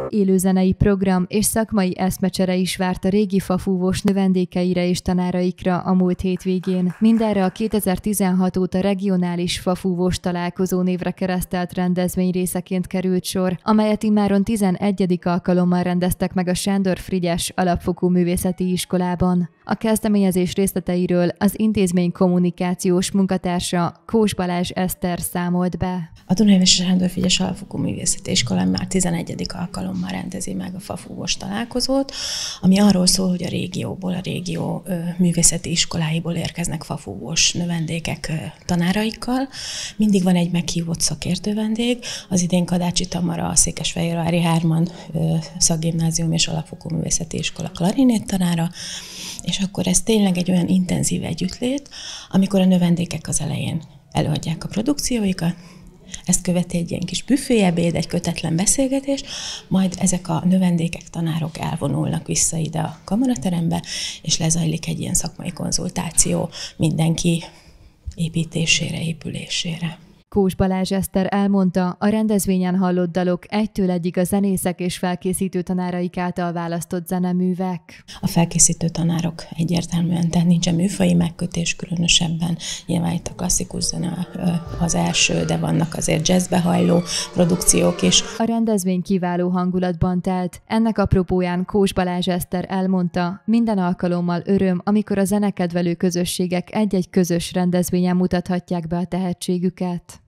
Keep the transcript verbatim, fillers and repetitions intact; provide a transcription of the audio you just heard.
Élőzenei program és szakmai eszmecsere is várt a régi fafúvós növendékeire és tanáraikra a múlt hétvégén. Mindenre a kétezer-tizenhat óta regionális fafúvós találkozó névre keresztelt rendezvény részeként került sor, amelyet immáron tizenegyedik alkalommal rendeztek meg a Sándor Frigyes Alapfokú Művészeti Iskolában. A kezdeményezés részleteiről az intézmény kommunikációs munkatársa Kós Balázs Eszter számolt be. A Dunajvárosi Sándor Frigyes Alapfokú Művészeti Iskola már tizenegyedik alkalommal rendezi meg a fafúvós találkozót, ami arról szól, hogy a régióból, a régió ö, művészeti iskoláiból érkeznek fafúvós növendékek ö, tanáraikkal. Mindig van egy meghívott szakértő vendég, az idén Kadácsi Tamara, a Székesfehérvári Hárman ö, Szakgimnázium és Alapfokú Művészeti Iskola klarinét tanára, és akkor ez tényleg egy olyan intenzív együttlét, amikor a növendékek az elején előadják a produkcióikat, ezt követi egy ilyen kis büféebéd, egy kötetlen beszélgetés, majd ezek a növendékek, tanárok elvonulnak vissza ide a kamaraterembe, és lezajlik egy ilyen szakmai konzultáció mindenki építésére, épülésére. Kós Balázs Eszter elmondta, a rendezvényen hallott dalok egytől egyig a zenészek és felkészítő tanáraik által választott zeneművek. A felkészítő tanárok egyértelműen, tehát nincsen műfaji megkötés különösebben. Nyilván itt a klasszikus zene az első, de vannak azért jazzbe hajló produkciók is. A rendezvény kiváló hangulatban telt. Ennek apropóján Kós Balázs Eszter elmondta, minden alkalommal öröm, amikor a zenekedvelő közösségek egy-egy közös rendezvényen mutathatják be a tehetségüket.